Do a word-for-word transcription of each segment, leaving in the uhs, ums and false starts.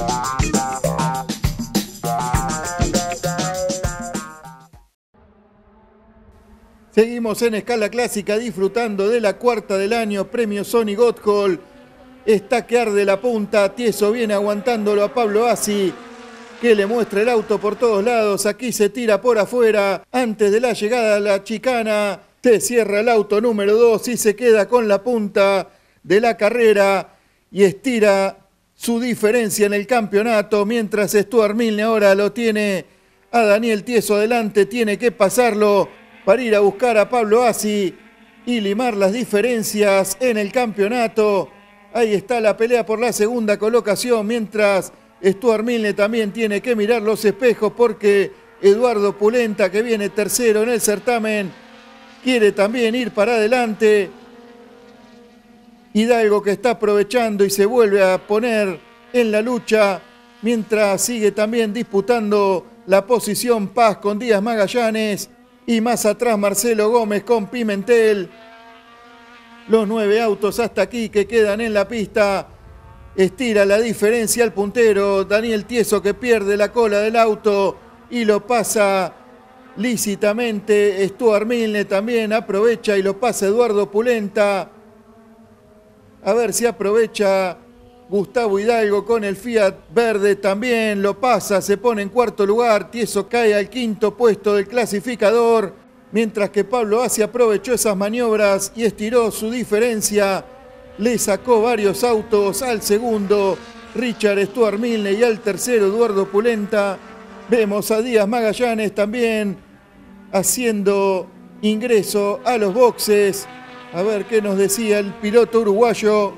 Seguimos en escala clásica disfrutando de la cuarta del año, premio Sony Gotthold. Está que arde la punta, Tieso viene aguantándolo a Pablo Assi, que le muestra el auto por todos lados. Aquí se tira por afuera, antes de la llegada a la chicana, se cierra el auto número dos y se queda con la punta de la carrera y estira su diferencia en el campeonato, mientras Stuart Milne ahora lo tiene a Daniel Tieso adelante, tiene que pasarlo para ir a buscar a Pablo Assi y limar las diferencias en el campeonato. Ahí está la pelea por la segunda colocación, mientras Stuart Milne también tiene que mirar los espejos porque Eduardo Pulenta, que viene tercero en el certamen, quiere también ir para adelante. Hidalgo, que está aprovechando y se vuelve a poner en la lucha, mientras sigue también disputando la posición Paz con Díaz Magallanes. Y más atrás Marcelo Gómez con Pimentel. Los nueve autos hasta aquí que quedan en la pista. Estira la diferencia al puntero Daniel Tieso, que pierde la cola del auto y lo pasa lícitamente. Stuart Milne también aprovecha y lo pasa Eduardo Pulenta. A ver si aprovecha Gustavo Hidalgo con el Fiat verde, también lo pasa, se pone en cuarto lugar. Tieso cae al quinto puesto del clasificador, mientras que Pablo Assi aprovechó esas maniobras y estiró su diferencia. Le sacó varios autos al segundo Richard Stuart Milne y al tercero Eduardo Pulenta. Vemos a Díaz Magallanes también haciendo ingreso a los boxes. A ver qué nos decía el piloto uruguayo.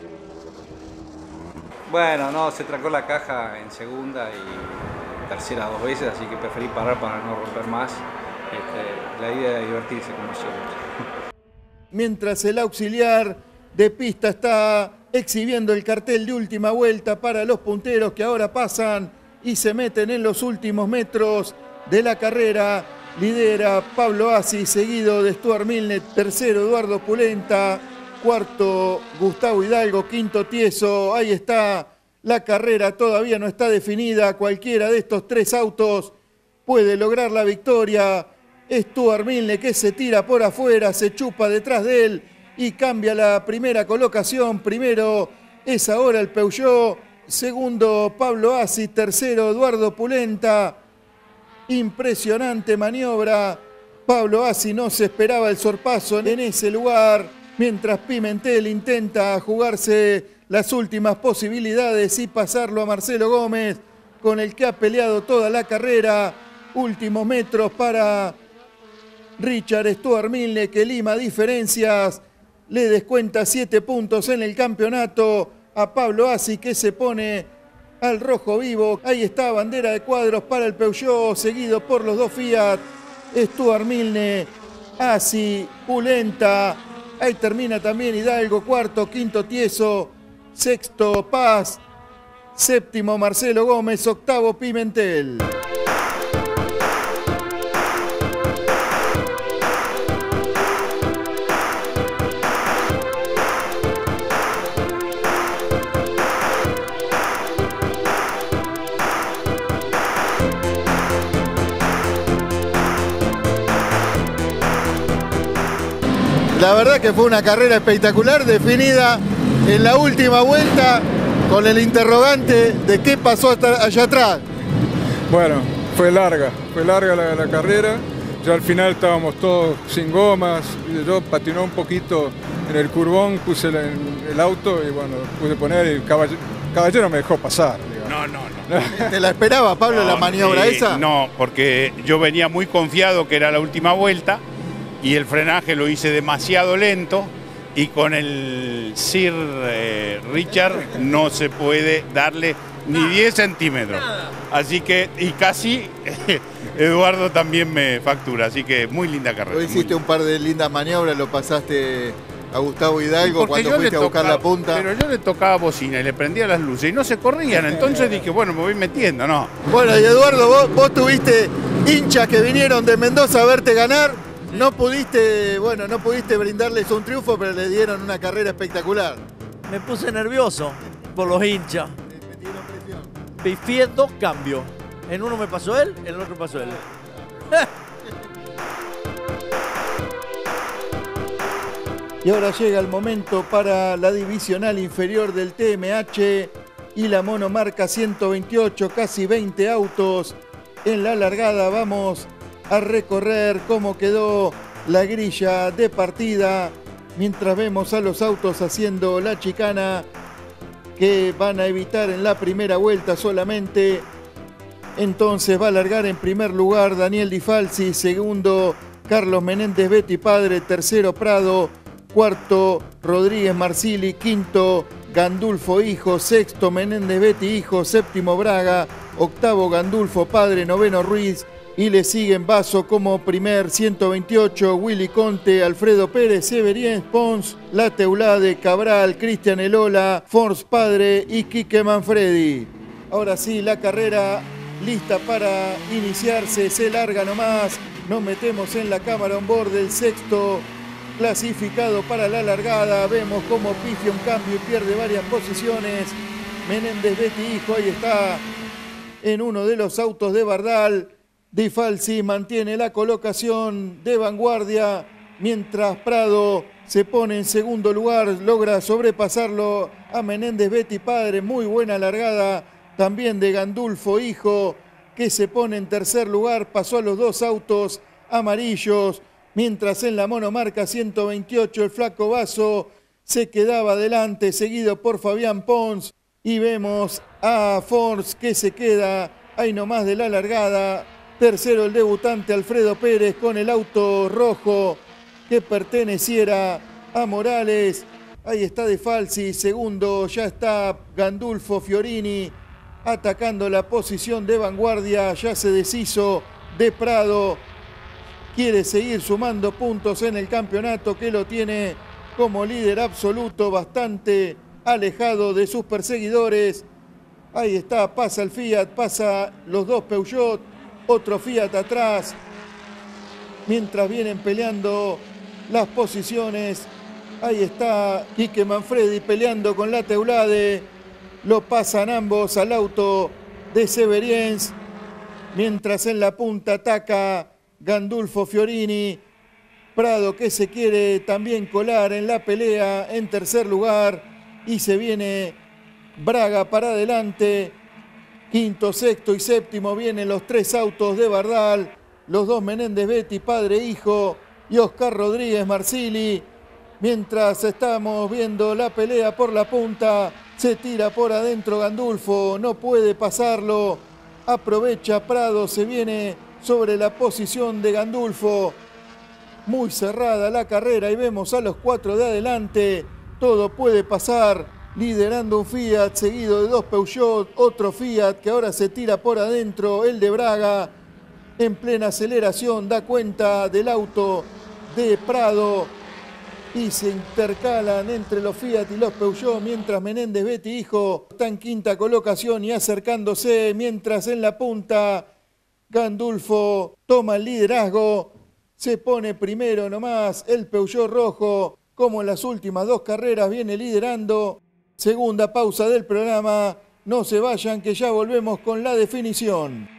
Bueno, no, se trancó la caja en segunda y tercera dos veces, así que preferí parar para no romper más. Este, la idea es divertirse como siempre. Mientras el auxiliar de pista está exhibiendo el cartel de última vuelta para los punteros que ahora pasan y se meten en los últimos metros de la carrera. Lidera Pablo Assi, seguido de Stuart Milne, tercero Eduardo Pulenta, cuarto Gustavo Hidalgo, quinto Tieso. Ahí está la carrera, todavía no está definida. Cualquiera de estos tres autos puede lograr la victoria. Stuart Milne, que se tira por afuera, se chupa detrás de él y cambia la primera colocación. Primero es ahora el Peugeot, segundo Pablo Assi, tercero Eduardo Pulenta. Impresionante maniobra. Pablo Assi no se esperaba el sorpaso en ese lugar, mientras Pimentel intenta jugarse las últimas posibilidades y pasarlo a Marcelo Gómez, con el que ha peleado toda la carrera. Últimos metros para Richard Stuart Milne, que lima diferencias, le descuenta siete puntos en el campeonato a Pablo Assi, que se pone al rojo vivo. Ahí está, bandera de cuadros para el Peugeot, seguido por los dos Fiat. Stuart Milne, Assi, Pulenta. Ahí termina también Hidalgo, cuarto, quinto Tieso, sexto Paz, séptimo Marcelo Gómez, octavo Pimentel. La verdad que fue una carrera espectacular, definida en la última vuelta con el interrogante de qué pasó hasta allá atrás. Bueno, fue larga, fue larga la, la carrera. Ya al final estábamos todos sin gomas. Yo patiné un poquito en el curbón, puse el, el auto y bueno, pude poner y el caballero, caballero me dejó pasar. Digamos. No, no, no. ¿Te la esperaba, Pablo, no, la maniobra eh, esa? No, porque yo venía muy confiado que era la última vuelta. Y el frenaje lo hice demasiado lento y con el Sir eh, Richard no se puede darle ni diez centímetros. Así que, y casi Eduardo también me factura, así que muy linda carrera. Hoy hiciste un par de lindas maniobras, lo pasaste a Gustavo Hidalgo cuando fuiste a buscar tocaba, la punta. Pero yo le tocaba bocina y le prendía las luces y no se corrían, entonces dije, bueno, me voy metiendo, ¿no? Bueno, y Eduardo, vos, vos tuviste hinchas que vinieron de Mendoza a verte ganar. No pudiste, bueno, no pudiste brindarles un triunfo, pero le dieron una carrera espectacular. Me puse nervioso por los hinchas. ¿Te metieron presión? pifié dos cambios. En uno me pasó él, en el otro pasó él. Y ahora llega el momento para la divisional inferior del T M H y la monomarca ciento veintiocho, casi veinte autos en la largada. Vamos a recorrer cómo quedó la grilla de partida mientras vemos a los autos haciendo la chicana que van a evitar en la primera vuelta solamente. Entonces va a largar en primer lugar Daniel Di Falsi, segundo Carlos Menéndez Betti padre, tercero Prado, cuarto Rodríguez Marsili, quinto Gandulfo hijo, sexto Menéndez Betti hijo, séptimo Braga, octavo Gandulfo padre, noveno Ruiz, y le siguen Basso como primer, ciento veintiocho, Willy Conte, Alfredo Pérez, Severiens, Pons, La Teulade, Cabral, Cristian Elola, Force padre y Quique Manfredi. Ahora sí, la carrera lista para iniciarse, se larga nomás, nos metemos en la cámara on board del sexto clasificado para la largada. Vemos cómo pifia un cambio y pierde varias posiciones. Menéndez Betti hijo, ahí está en uno de los autos de Bardal. Di Falsi mantiene la colocación de vanguardia, mientras Prado se pone en segundo lugar, logra sobrepasarlo a Menéndez Betti padre. Muy buena largada también de Gandulfo hijo, que se pone en tercer lugar, pasó a los dos autos amarillos. Mientras en la monomarca ciento veintiocho el flaco Basso se quedaba adelante, seguido por Fabián Pons. Y vemos a Force que se queda ahí nomás de la largada. Tercero el debutante Alfredo Pérez con el auto rojo que perteneciera a Morales. Ahí está Di Falsi. Segundo ya está Gandulfo Fiorini atacando la posición de vanguardia. Ya se deshizo de Prado. Quiere seguir sumando puntos en el campeonato, que lo tiene como líder absoluto, bastante alejado de sus perseguidores. Ahí está, pasa el Fiat, pasa los dos Peugeot, otro Fiat atrás, mientras vienen peleando las posiciones. Ahí está Quique Manfredi peleando con La Teulade, lo pasan ambos al auto de Severiens, mientras en la punta ataca Gandulfo Fiorini. Prado que se quiere también colar en la pelea en tercer lugar, y se viene Braga para adelante. Quinto, sexto y séptimo vienen los tres autos de Bardal, los dos Menéndez Betti padre e hijo y Oscar Rodríguez Marsili. Mientras estamos viendo la pelea por la punta, se tira por adentro Gandulfo, no puede pasarlo, aprovecha Prado, se viene sobre la posición de Gandulfo. Muy cerrada la carrera y vemos a los cuatro de adelante. Todo puede pasar, liderando un Fiat, seguido de dos Peugeot, otro Fiat que ahora se tira por adentro, el de Braga, en plena aceleración, da cuenta del auto de Prado y se intercalan entre los Fiat y los Peugeot, mientras Menéndez Betti hijo está en quinta colocación y acercándose, mientras en la punta Gandulfo toma el liderazgo, se pone primero nomás el Peugeot rojo, como en las últimas dos carreras viene liderando. Segunda pausa del programa, no se vayan que ya volvemos con la definición.